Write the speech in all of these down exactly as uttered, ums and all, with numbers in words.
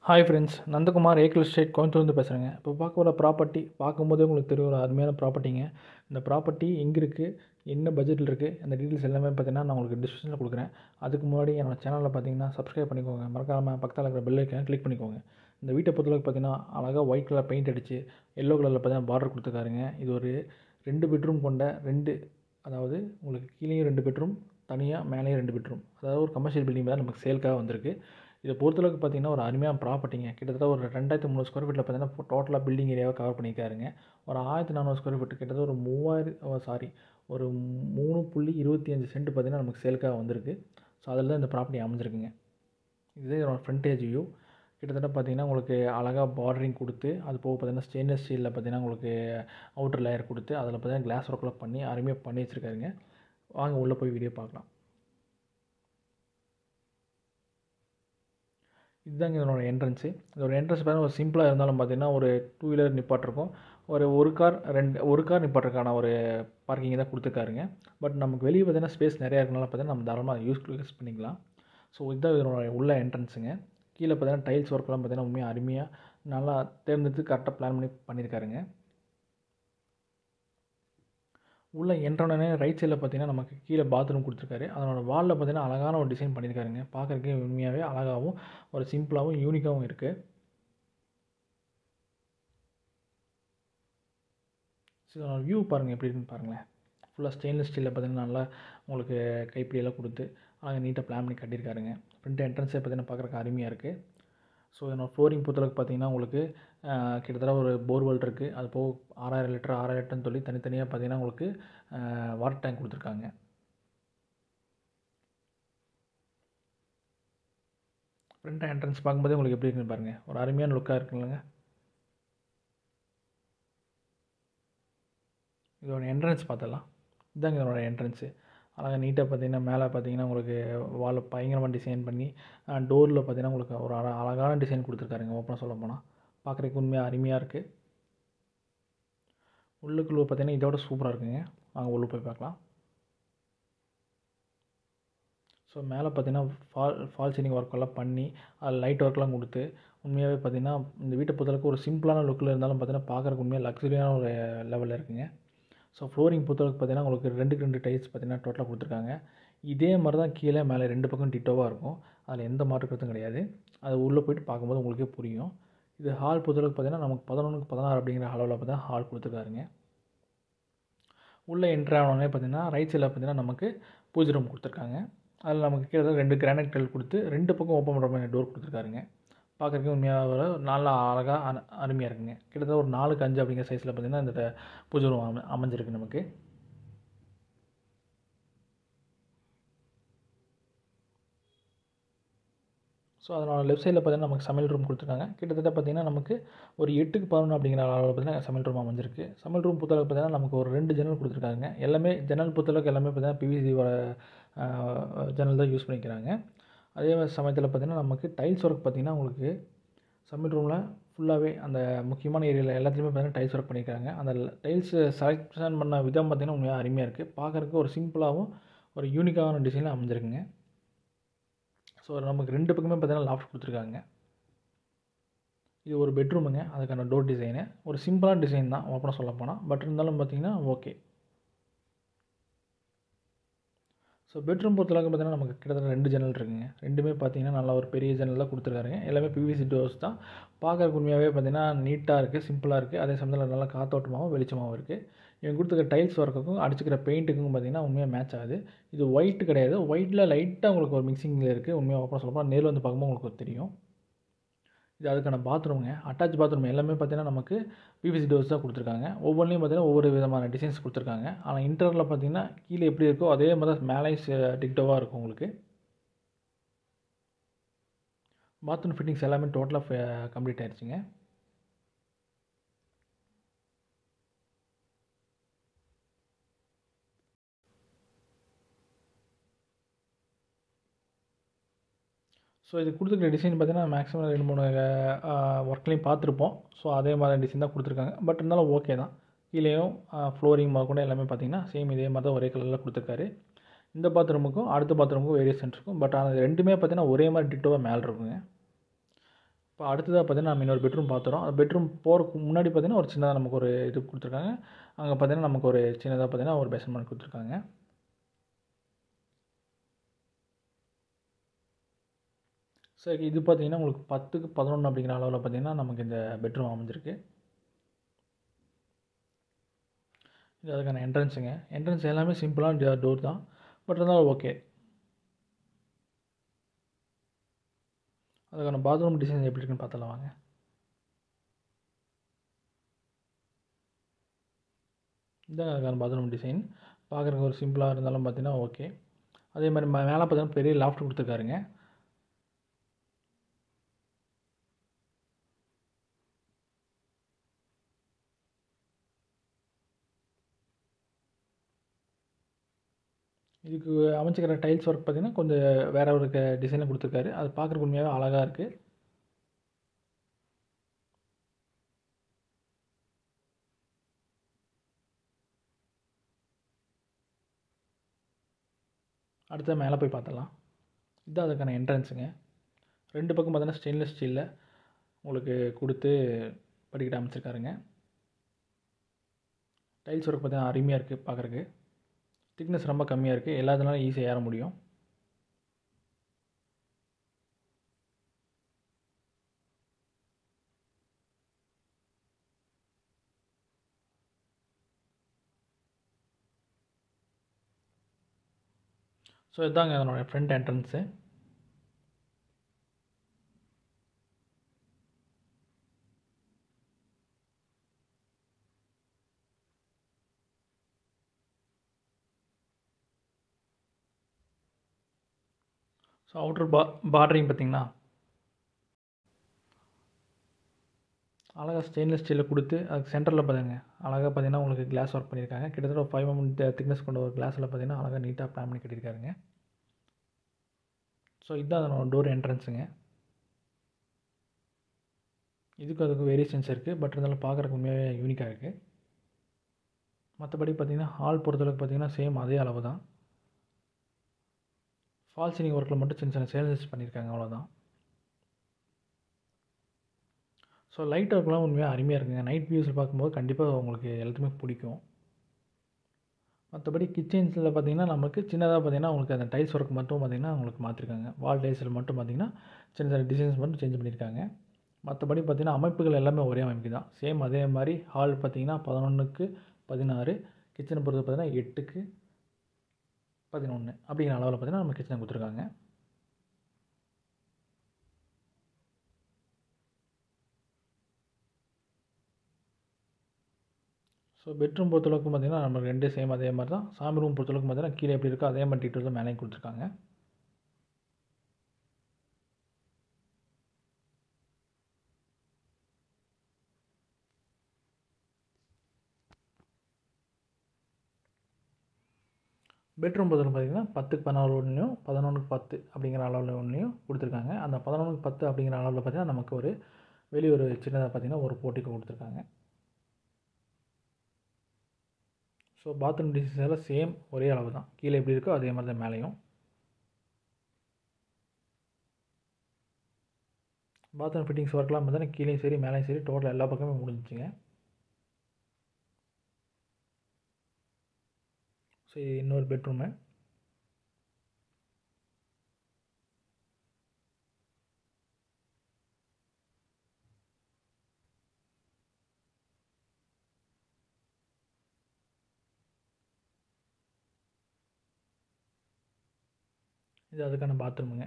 Hi friends, Nandakumar ஏக்கல் street கோயம்புத்தூர்லேருந்து பேசுகிறேங்க. இப்போ பார்க்க போகிற ப்ராப்பர்ட்டி பார்க்கும்போதே உங்களுக்கு தெரியும், ஒரு அருமையான ப்ராப்பர்ட்டிங்க. இந்த ப்ராப்பர்ட்டி எங்கே இருக்குது, என்ன பட்ஜெட்டில் இருக்குது, அந்த டீட்டெயில்ஸ் எல்லாமே பார்த்தீங்கன்னா நான் உங்களுக்கு டிஸ்கிரிப்ஷனில் கொடுக்குறேன். அதுக்கு முன்னாடி என்னோட சேனலில் பார்த்தீங்கன்னா சப்ஸ்கிரைப் பண்ணிக்கோங்க. மறக்காமல் பக்கத்தில் இருக்கிற பெல் ஐக்கானை கிளிக் பண்ணிக்கோங்க. இந்த வீட்டை பொறுத்தளவுக்கு பார்த்தீங்கன்னா அழகாக ஒயிட் கலர் பெயிண்ட் அடித்து எல்லோ கலரில் பார்த்தீங்கன்னா பார்டர் கொடுத்துருக்காருங்க. இது ஒரு ரெண்டு பெட்ரூம் கொண்ட ரெண்டு, அதாவது உங்களுக்கு கீழேயும் ரெண்டு பெட்ரூம், தனியாக மேலேயும் ரெண்டு பெட்ரூம், அதாவது ஒரு கமர்ஷியல் பில்டிங் தான் நமக்கு சேல்க்காக வந்திருக்கு. இதை பொறுத்தளவுக்கு பார்த்தீங்கன்னா ஒரு அருமையான ப்ராப்பர்ட்டிங்க. கிட்டத்தட்ட ஒரு ரெண்டாயிரத்தி முந்நூறு ஸ்கொயர் ஃபீட்டில் பார்த்தீங்கன்னா டோட்டலாக பில்டிங் ஏரியாவை கவர் பண்ணியிருக்காருங்க. ஒரு ஆயிரத்தி நானூறு ஸ்கொயர் ஃபீட் கிட்டத்தட்ட ஒரு மூவாயிரம் சாரி ஒரு மூணு புள்ளி இருபத்தி அஞ்சு சென்ட் பார்த்தீங்கன்னா நமக்கு சேல்க்காக வந்திருக்கு. ஸோ அதில் தான் இந்த ப்ராப்பர்ட்டி அமைஞ்சிருக்குங்க. இதே என்னோட ஃப்ரண்டேஜ் வியூ. கிட்டத்தட்ட பார்த்தீங்கன்னா உங்களுக்கு அழகாக பார்டரிங் கொடுத்து, அது போக பார்த்தீங்கன்னா ஸ்டெயின்லெஸ் ஸ்டீலில் பார்த்தீங்கன்னா உங்களுக்கு அவுட்டர் லேயர் கொடுத்து, அதில் பார்த்தீங்கன்னா கிளாஸ் ஒர்க்லாம் பண்ணி அருமையாக பண்ணி வச்சுருக்காருங்க. வாங்க உள்ளே போய் வீடியோ பார்க்கலாம். இதுதாங்க இதனோட என்ட்ரன்ஸு. இதோட என்ட்ரன்ஸ் பார்த்தீங்கன்னா ஒரு சிம்பிளாக இருந்தாலும் பார்த்தீங்கன்னா ஒரு டூ வீலர் நிப்பாட்டிருக்கும். ஒரு ஒரு கார் ரெண்டு ஒரு கார் நிப்பாட்டுறதுக்கான ஒரு பார்க்கிங் தான் கொடுத்துருக்காருங்க. பட் நமக்கு வெளியே பார்த்தீங்கன்னா ஸ்பேஸ் நிறையா இருக்கனால பார்த்தீங்கன்னா நம்ம தாராளமாக யூஸ் யூஸ் பண்ணிக்கலாம். ஸோ இதுதான் இதனோட உள்ள என்ட்ரன்ஸுங்க. கீழே பார்த்தீங்கன்னா டைல்ஸ் ஒர்க்லாம் பார்த்தீங்கன்னா உண்மையாக அருமையாக நல்லா தேர்ந்தெடுத்து கரெக்டாக பிளான் பண்ணி பண்ணியிருக்காருங்க. உள்ளே என்ட்ரோனே ரைட் சைடில் பார்த்தீங்கன்னா நமக்கு கீழே பாத்ரூம் கொடுத்துருக்காரு. அதனோட வாலில் பார்த்தீங்கன்னா அழகான ஒரு டிசைன் பண்ணியிருக்காருங்க. பார்க்குறதுக்கே உண்மையாகவே அழகாகவும் ஒரு சிம்பிளாகவும் யூனிக்காகவும் இருக்குது. ஸோ வியூ பாருங்கள் எப்படி இருக்குன்னு பாருங்களேன். ஃபுல்லாக ஸ்டெயின்லெஸ் ஸ்டீலில் பார்த்தீங்கன்னா நல்லா உங்களுக்கு கைப்பிடியெல்லாம் கொடுத்து அழகாக நீட்டாக பிளான் பண்ணி கட்டியிருக்காருங்க. ஃப்ரண்ட் என்ட்ரன்ஸே பார்த்தீங்கன்னா பார்க்குறக்கு அருமையாக இருக்குது. ஸோ என்னோட ஃப்ளோரிங் பொறுத்தளவுக்கு பார்த்தீங்கன்னா உங்களுக்கு கிட்டத்தட்ட ஒரு போர்வெல் இருக்குது. அது போக ஆறாயிரம் லிட்டர் ஆறாயிரம் லிட்டர்னு சொல்லி தனித்தனியாக பார்த்தீங்கன்னா உங்களுக்கு வாட்டர் டேங்க் கொடுத்துருக்காங்க. ஃப்ரண்ட் என்ட்ரன்ஸ் பார்க்கும்போதே உங்களுக்கு எப்படி இருக்குன்னு பாருங்கள். ஒரு அருமையான லுக்காக இருக்குங்களேங்க. இதோட என்ட்ரன்ஸ் பார்த்தலாம். இதுதாங்க இதனோட என்ட்ரன்ஸு. அழகாக நீட்டாக பார்த்தீங்கன்னா மேலே பார்த்தீங்கன்னா உங்களுக்கு வாலில் பயங்கரமாக டிசைன் பண்ணி டோரில் பார்த்தீங்கன்னா உங்களுக்கு ஒரு அழ அழகான டிசைன் கொடுத்துருக்காருங்க. ஓப்பனாக சொல்ல போனால் பார்க்குறதுக்கு உண்மையாக அருமையாக இருக்குது. உள்ளுக்குள்ளே பார்த்தீங்கன்னா இதோட சூப்பராக இருக்குங்க. வாங்க உள்ளே போய் பார்க்கலாம். ஸோ மேலே பார்த்தீங்கன்னா ஃபால் ஃபால் சீலிங் ஒர்க்கெல்லாம் பண்ணி அது லைட் ஒர்க்லாம் கொடுத்து உண்மையாகவே பார்த்தீங்கன்னா இந்த வீட்டை பொறுத்தளவுக்கு ஒரு சிம்பிளான லுக்கில் இருந்தாலும் பார்த்தீங்கன்னா பார்க்குறக்கு உண்மையாக லக்ஸரியான ஒரு லெவலில் இருக்குங்க. ஸோ ஃப்ளோரிங் பொறுத்தளவுக்கு பார்த்தீங்கன்னா உங்களுக்கு ரெண்டுக்கு ரெண்டு டைல்ஸ் பார்த்தீங்கன்னா டோட்டலாக கொடுத்துருக்காங்க. இதே மாதிரி தான் கீழே மேலே ரெண்டு பக்கம் டிட்டோவாக இருக்கும். அதில் எந்த மாற்று கருத்தும் கிடையாது. அது உள்ளே போய்ட்டு பார்க்கும்போது உங்களுக்கே புரியும். இது ஹால் பொறுத்தளவுக்கு பார்த்தீங்கன்னா நமக்கு பதினொன்றுக்கு பதினாறு அப்படிங்கிற அளவில் பார்த்தீங்கன்னா ஹால் கொடுத்துருக்காருங்க. உள்ளே என்ட்ரு ஆனோடனே பார்த்தீங்கன்னா ரைட் சைடில் பார்த்தீங்கன்னா நமக்கு பூஜை ரூம் கொடுத்துருக்காங்க. அதில் நமக்கு கீழே ரெண்டு கிரானைட் கல் கொடுத்து ரெண்டு பக்கம் ஓப்பன் பண்ணுற மாதிரி டோர் கொடுத்துருக்காருங்க. பார்க்குறதுக்கு உண்மையாக ஒரு நல்லா அழகாக அ அருமையாக இருக்குங்க. கிட்டத்தட்ட ஒரு நாலுக்கு அஞ்சு அப்படிங்கிற சைஸில் பார்த்தீங்கன்னா இந்த பூஜை ரூம் அம அமைஞ்சிருக்கு நமக்கு. ஸோ அதனோட லெஃப்ட் சைடில் பார்த்தீங்கன்னா நமக்கு சமையல் ரூம் கொடுத்துருக்காங்க. கிட்டத்தட்ட பார்த்தீங்கன்னா நமக்கு ஒரு எட்டுக்கு பதினொன்று அப்படிங்கிற அளவில் பார்த்தீங்கன்னா சமையல் ரூம் அமைஞ்சிருக்கு. சமையல் ரூம் பொறுத்தளவுக்கு பார்த்தீங்கன்னா நமக்கு ஒரு ரெண்டு ஜன்னல் கொடுத்துருக்காங்க. எல்லாமே ஜன்னல் பொறுத்தளவுக்கு எல்லாமே பார்த்தீங்கன்னா பிவிசி ஜன்னல் தான் யூஸ் பண்ணிக்கிறாங்க. அதே மாதிரி சமயத்தில் பார்த்தீங்கன்னா நமக்கு டைல்ஸ் ஒர்க் பார்த்தீங்கன்னா உங்களுக்கு சமையல் ரூமில் ஃபுல்லாகவே அந்த முக்கியமான ஏரியாவில் எல்லாத்துலேயுமே பார்த்தீங்கன்னா டைல்ஸ் ஒர்க் பண்ணியிருக்காங்க. அந்த டைல்ஸ் செலக்ஷன் பண்ண விதம் பார்த்தீங்கன்னா உண்மையாக அருமையாக இருக்குது. பார்க்குறதுக்கு ஒரு சிம்பிளாகவும் ஒரு யூனிக்கான டிசைனில் அமைஞ்சிருக்குங்க. ஸோ நமக்கு ரெண்டு பக்கமே பார்த்தீங்கன்னா லாஃப்ட் கொடுத்துருக்காங்க. இது ஒரு பெட்ரூமுங்க. அதுக்கான டோர் டிசைனு ஒரு சிம்பிளான டிசைன் தான் ஓப்பனாக சொல்ல போனால். பட் இருந்தாலும் பார்த்தீங்கன்னா ஓகே. ஸோ பெட்ரூம் பொறுத்தளவுக்கு பார்த்தீங்கன்னா நமக்கு கிட்டத்தட்ட ரெண்டு ஜன்னல் இருக்குங்க. ரெண்டுமே பார்த்தீங்கன்னா நல்லா ஒரு பெரிய ஜன்னல் தான் கொடுத்துருக்காருங்க. எல்லாமே பிவிசி டோர்ஸ் தான். பார்க்குறதுக்கு உண்மையாகவே பார்த்தீங்கன்னா நீட்டாக இருக்குது, சிம்பிளாக இருக்குது. அதே சமயத்தில் நல்லா காத்தோட்டமாகவும் வெளிச்சமாகவும் இருக்குது. இவங்க கொடுத்துருக்க டைல்ஸ் ஒர்க்குக்கும் அடிச்சுக்கிற பெயிண்ட்டுக்கும் பார்த்தீங்கன்னா உண்மையாக மேட்ச் ஆகுது. இது ஒயிட் கிடையாது. ஒயிட்டில் லைட்டாக உங்களுக்கு ஒரு மிக்சிங்கில் இருக்குது. உண்மையாக ஓப்பனாக சொல்லப்போனால் நேரில் வந்து பார்க்கும்போது உங்களுக்கு தெரியும். இது அதுக்கான பாத்ரூமுங்க. அட்டாச் பாத்ரூம் எல்லாமே பார்த்தீங்கன்னா நமக்கு பிவிசி டோர்ஸ் தான் கொடுத்துருக்காங்க. ஒவ்வொன்றையும் பார்த்தீங்கன்னா ஒவ்வொரு விதமான டிசைன்ஸ் கொடுத்துருக்காங்க. ஆனால் இன்டர்னலில் பார்த்தீங்கன்னா கீழே எப்படி இருக்கோ அதே மாதிரி தான் மேலே டிக்டோவாக இருக்கும் உங்களுக்கு. பாத்ரூம் ஃபிட்டிங்ஸ் எல்லாமே டோட்டலாக கம்ப்ளீட் ஆயிடுச்சுங்க. ஸோ இது கொடுத்துருக்க டிசைன் பார்த்தீங்கன்னா மேக்ஸிமம் ரெண்டு மூணு ஒர்க்லேயும் பார்த்துருப்போம். ஸோ அதே மாதிரி டிசைன் தான் கொடுத்துருக்காங்க. பட் இருந்தாலும் ஓகே தான். கீழேயும் ஃப்ளோரிங் கூட எல்லாமே பார்த்தீங்கன்னா சேம் இதே மாதிரி தான் ஒரே கலரில் கொடுத்துருக்காரு. இந்த பாத்ரூமுக்கும் அடுத்த பாத்ரூமுக்கும் வேரியேஷன் இருக்கும். பட் ஆனால் ரெண்டுமே பார்த்தீங்கன்னா ஒரே மாதிரி டிட்டோவாக மேலே இருக்குங்க. இப்போ அடுத்ததாக பார்த்தீங்கன்னா நம்ம இன்னொரு பெட்ரூம் பார்த்துறோம். அந்த பெட்ரூம் போகிறதுக்கு முன்னாடி பார்த்தீங்கன்னா ஒரு சின்னதாக நமக்கு ஒரு இது கொடுத்துருக்காங்க. அங்கே பார்த்தீங்கன்னா நமக்கு ஒரு சின்னதாக பார்த்தீங்கன்னா ஒரு பேசன்மெண்ட் கொடுத்துருக்காங்க. சரி, இது பார்த்தீங்கன்னா உங்களுக்கு பத்துக்கு பதினொன்று அப்படிங்கிற அளவில் பார்த்தீங்கன்னா நமக்கு இந்த பெட்ரூம் அமைஞ்சிருக்கு. இது அதுக்கான என்ட்ரன்ஸுங்க. என்ட்ரன்ஸ் எல்லாமே சிம்பிளான டோர் தான், பட் இருந்தாலும் ஓகே. அதுக்கான பாத்ரூம் டிசைன் எப்படி இருக்குன்னு பார்த்தலாம் வாங்க. இதுதான் அதுக்கான பாத்ரூம் டிசைன். பார்க்குறதுக்கு ஒரு சிம்பிளாக இருந்தாலும் பார்த்தீங்கன்னா ஓகே. அதே மாதிரி மே மேலே பார்த்தீங்கன்னா பெரிய லாஃப்ட் கொடுத்துருக்காருங்க. இதுக்கு அமைச்சிக்கிற டைல்ஸ் ஒர்க் பார்த்தீங்கன்னா கொஞ்சம் வேறு ஒரு டிசைனில் கொடுத்துருக்காரு. அது பார்க்குறதுக்கு உண்மையாகவே அழகாக இருக்குது. அடுத்த மேலே போய் பார்த்தலாம். இதுதான் அதுக்கான என்ட்ரன்ஸுங்க. ரெண்டு பக்கம் பார்த்தீங்கன்னா ஸ்டெயின்லெஸ் ஸ்டீலில் உங்களுக்கு கொடுத்து படிக்கட்டு அமைச்சிருக்காருங்க. டைல்ஸ் ஒர்க் பார்த்தீங்கன்னா அருமையாக இருக்குது பார்க்குறக்கு. திக்னஸ் ரொம்ப கம்மியாக இருக்குது, எல்லாத்துனாலும் ஈஸியாக ஏற முடியும். ஸோ இதுதாங்க அதனோடய ஃப்ரண்ட் என்ட்ரன்ஸு. ஸோ அவுட்ரு பா பார்டரிங் பார்த்திங்கன்னா அழகாக ஸ்டெயின்லெஸ் ஸ்டீலில் கொடுத்து அதுக்கு சென்டரில் பாருங்க அழகாக பார்த்தீங்கன்னா உங்களுக்கு கிளாஸ் ஒர்க் பண்ணியிருக்காங்க. கிட்டத்தட்ட ஒரு ஃபைவ் எம்எம் திக்னஸ் கொண்ட ஒரு கிளாஸில் பார்த்தீங்கன்னா அழகாக நீட்டாக பிளான் பண்ணி கட்டியிருக்காருங்க. ஸோ இதுதான் அதனோட டோர் என்ட்ரன்ஸுங்க. இதுக்கு அதுக்கு வேரியேஷன்ஸ் இருக்குது, பட் இருந்தாலும் பார்க்குறக்கு உண்மையாகவே யூனிக்காக இருக்குது. மற்றபடி பார்த்திங்கன்னா ஹால் பொறுத்தளவுக்கு பார்த்திங்கன்னா சேம் அதே அளவு தான். ஃபால் சீலிங் ஒர்க்கில் மட்டும் சின்ன சின்ன சேஞ்சஸ் பண்ணியிருக்காங்க, அவ்வளோதான். ஸோ லைட் ஒர்க்லாம் உண்மையாக அருமையாக இருக்குங்க. நைட் வியூஸில் பார்க்கும்போது கண்டிப்பாக உங்களுக்கு எல்லாத்துக்குமே பிடிக்கும். மற்றபடி கிச்சன்ஸில் பார்த்திங்கன்னா நமக்கு சின்னதாக பார்த்திங்கன்னா உங்களுக்கு அந்த டைல்ஸ் ஒர்க் மட்டும் பார்த்திங்கன்னா உங்களுக்கு மாற்றிருக்காங்க. வால் டைல்ஸில் மட்டும் பார்த்திங்கன்னா சின்ன சின்ன டிசைன்ஸ் மட்டும் சேஞ்ச் பண்ணியிருக்காங்க. மற்றபடி பார்த்திங்கன்னா அமைப்புகள் எல்லாமே ஒரே அமைப்பு தான். சேம் அதே மாதிரி ஹால் பார்த்திங்கன்னா பதினொன்றுக்கு பதினாறு, கிச்சனை பொறுத்து பார்த்திங்கன்னா எட்டுக்கு பதினொன்று அப்படிங்கிற அளவில் பார்த்திங்கன்னா நம்ம கிச்சனை கொடுத்துருக்காங்க. ஸோ பெட்ரூம் பொறுத்தளவுக்கு பார்த்திங்கன்னா நம்ம ரெண்டு சேம் அதே மாதிரி தான். சாமி ரூம் பொறுத்தளவுக்கு பார்த்திங்கன்னா கீழே எப்படி இருக்கோ அதே மாதிரி டீட்டெயில்ஸ் மேலேயும் கொடுத்துருக்காங்க. பெட்ரூம் பொறுத்தளவுக்கு பார்த்திங்கன்னா பத்துக்கு பதினாறு ஒன்றையும் பதினொன்றுக்கு பத்து அப்படிங்கிற அளவில் ஒன்றையும் கொடுத்துருக்காங்க. அந்த பதினொன்றுக்கு பத்து அப்படிங்கிற அளவில் பார்த்திங்கன்னா நமக்கு ஒரு வெளியே ஒரு சின்னதாக பார்த்திங்கன்னா ஒரு போர்ட்டிகோ கொடுத்துருக்காங்க. ஸோ பாத்ரூம் டிசைன்ஸ் எல்லாம் சேம் ஒரே அளவு தான். கீழே எப்படி இருக்கோ அதே மாதிரி தான் மேலேயும். பாத்ரூம் ஃபிட்டிங்ஸ் ஒர்க்லாம் பார்த்தீங்கன்னா கீழேயும் சரி மேலேயும் சரி டோட்டல் எல்லா பக்கமே முடிஞ்சிச்சுங்க. ஸோ இது இன்னொரு பெட்ரூமு. இது அதுக்கான பாத்ரூமுங்க.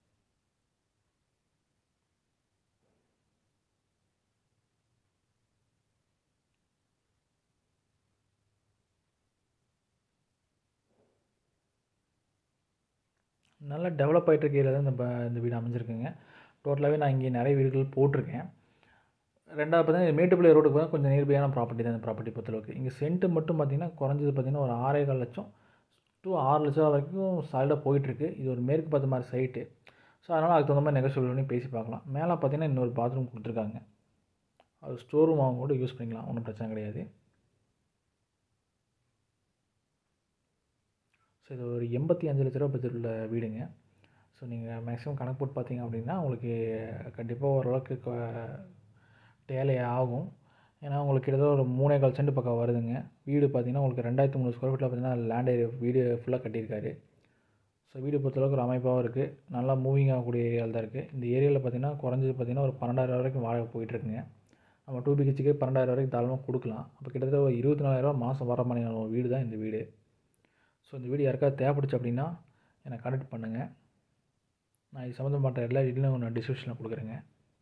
நல்லா டெவலப் ஆகிட்டு இருக்க ஏரியா தான் இந்த இந்த வீடு அமைஞ்சிருக்குங்க. டோட்டலாகவே நான் இங்கே நிறைய வீடுகள் போட்டிருக்கேன். ரெண்டாவது பார்த்தீங்கன்னா மேட்டுப்பாளையம் ரோடுக்கு பார்த்தா கொஞ்சம் நியர்பையான ப்ராப்பர்ட்டி தான் இந்த ப்ராப்பர்ட்டி பொறுத்தளவுக்கு. இங்கே சென்ட்டு மட்டும் பார்த்திங்கன்னா குறைஞ்சது பார்த்திங்கன்னா ஒரு ஆறே கால் லட்சம் டு ஆறு லட்சம் வரைக்கும் சாலிடாக போயிட்டுருக்கு. இது ஒரு மேற்கு பார்த்த மாதிரி சைட்டு. ஸோ அதனால் அதுக்கு தகுந்த மாதிரி நெகோஷியபிள் பண்ணி பேசி பார்க்கலாம். மேலே பார்த்திங்கன்னா இன்னொரு பாத்ரூம் கொடுத்துருக்காங்க. அது ஸ்டோர் ரூம் அவங்க கூட யூஸ் பண்ணிக்கலாம், ஒன்றும் பிரச்சனை கிடையாது. ஸோ இது ஒரு எண்பத்தி அஞ்சு லட்ச ரூபா பட்ஜெட் உள்ள வீடுங்க. ஸோ நீங்கள் மேக்ஸிமம் கணக்கு போட்டு பார்த்தீங்க அப்படின்னா உங்களுக்கு கண்டிப்பாக ஓரளவுக்கு க டேலி ஆகும். ஏன்னா உங்களுக்கு கிட்டத்தட்ட ஒரு மூணே கால் சென்ட் பக்கம் வருதுங்க. வீடு பார்த்தீங்கன்னா உங்களுக்கு ரெண்டாயிரத்தி முந்நூறு ஸ்கொயர் ஃபீட்டில் பார்த்தீங்கன்னா லேண்ட் ஏரியா வீடு ஃபுல்லாக கட்டியிருக்காரு. ஸோ வீடு பொறுத்தளவுக்கு ஒரு அமைப்பாகவும் இருக்குது. நல்லா மூவிங் ஆகக்கூடிய ஏரியாவில் தான் இருக்குது. இந்த ஏரியாவில் பார்த்தீங்கன்னா குறைஞ்சது பார்த்தீங்கன்னா ஒரு பன்னெண்டாயிரம் வரைக்கும் வாடகை போயிட்டுருக்குங்க. நம்ம டூ பிஹெச்கே பன்னெண்டாயிரம் வரைக்கும் தாராளமாக கொடுக்கலாம். அப்போ கிட்டத்தட்ட ஒரு இருபத்தி நாலாயிரரூவா மாதம் வர மாதிரியான ஒரு வீடு தான் இந்த வீடு. ஸோ இந்த வீடு யாருக்காவது தேவைப்படுச்சு அப்படின்னா என்னை கான்டெக்ட் பண்ணுங்கள். நான் இது சம்மந்தப்பட்ட எல்லா டீட்டெயிலும் நான் டிஸ்கிரிப்ஷனில் கொடுக்குறேங்க.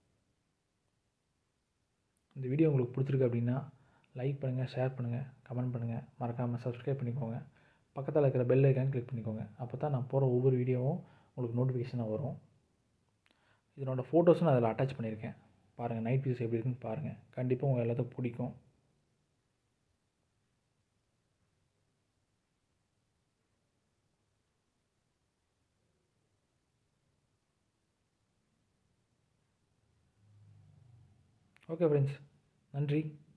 இந்த வீடியோ உங்களுக்கு பிடிச்சிருக்கு அப்படின்னா லைக் பண்ணுங்கள், ஷேர் பண்ணுங்கள், கமெண்ட் பண்ணுங்கள், மறக்காமல் சப்ஸ்கிரைப் பண்ணிக்கோங்க. பக்கத்தில் இருக்கிற பெல் ஐக்கான் கிளிக் பண்ணிக்கோங்க. அப்போ தான் நான் போகிற ஒவ்வொரு வீடியோவும் உங்களுக்கு நோட்டிஃபிகேஷனாக வரும். இதனோட ஃபோட்டோஸும் நான் அதில் அட்டாச் பண்ணியிருக்கேன். பாருங்கள் நைட் வியூஸ் எப்படி இருக்குன்னு பாருங்கள். கண்டிப்பாக உங்கள் எல்லாத்துக்கும் பிடிக்கும். ஓகே ஃப்ரெண்ட்ஸ், நன்றி.